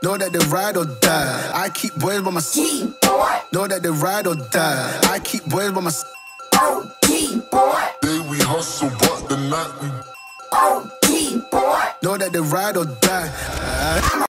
Know that they ride or die. I keep boys by my side. Know that they ride or die. I keep boys by my side. Day we hustle, but the night we know that they ride or die.